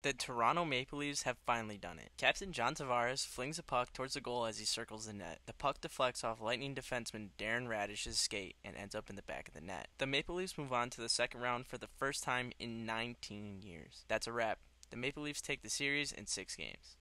The Toronto Maple Leafs have finally done it. Captain John Tavares flings a puck towards the goal as he circles the net. The puck deflects off Lightning defenseman Darren Raddysh's skate and ends up in the back of the net. The Maple Leafs move on to the second round for the first time in 19 years. That's a wrap. The Maple Leafs take the series in 6 games.